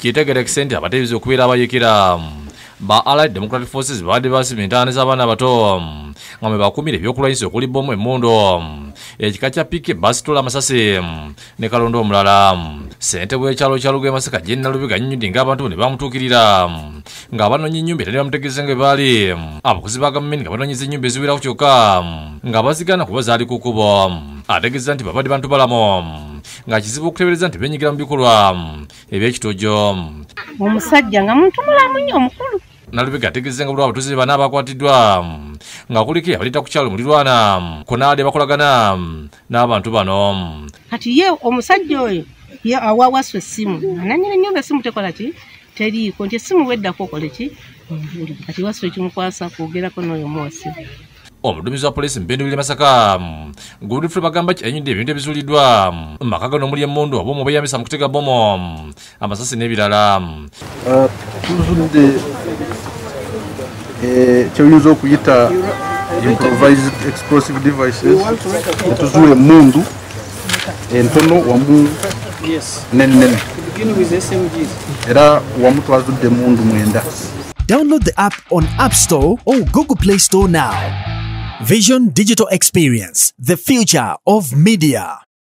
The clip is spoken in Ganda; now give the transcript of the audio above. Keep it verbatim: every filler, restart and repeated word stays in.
Kitegerekese sente abateebizi okubeera abayekera ba Allied Democratic Forces baadde basima entaani z'abaana abato nga bwe bakumira ebyokulwanyisa okuli bbomu emmundu ekika kya P K basitula amasasi ne kalondo omulala. Ssentebe w'ekyalo kya Lugwe Masaka Jenna Lubiga annyonnyodde ng'abantu ne bamutuukirira ng'abanoonyi ennyumba etali bamutegeeze nga baali abakozi ba gavumenti nga banoonyeza ennyumba eziwerako kyokka nga bazigana kuba zaali ku kkubo. Ategeeza nti babadde bantu balamu nga kizibu okuteebereza nti beenyigira mu bikolwa eby'ekitojo. Omusajja nga muntu mulamu nnyo omukulu. Nalubega ategeeza nga bulwa abatuuze bana abakwatiddwa nga kuliko abaleta ku kyalo mulirwana konaade bakolagana n'abantu bano. Kati ye omusajja oyo ye awawaswa essimu ananyira ennyumba essimu tekola ki teriiko nti essimu weddako okole ki kati waswa ekimukwasa kwogerako n'oyo muwasi. Omuduumizi wa poliisi Mpendubiri Masaka Godfrey bagamba ki ennyidde ebintu ebizuuliddwa mu maka gano omuli emmundu obumu obweyambisa mu kutega bbomu amasasi n'ebirala. Tuzudde ky'oyinza okuyita improvised explosive devices tuzuula emmundu entono wamu n'ennene era wamu twazudde emmundu mwenda. Download the app on App Store or Google Play Store now. Vision Digital Experience, the future of media.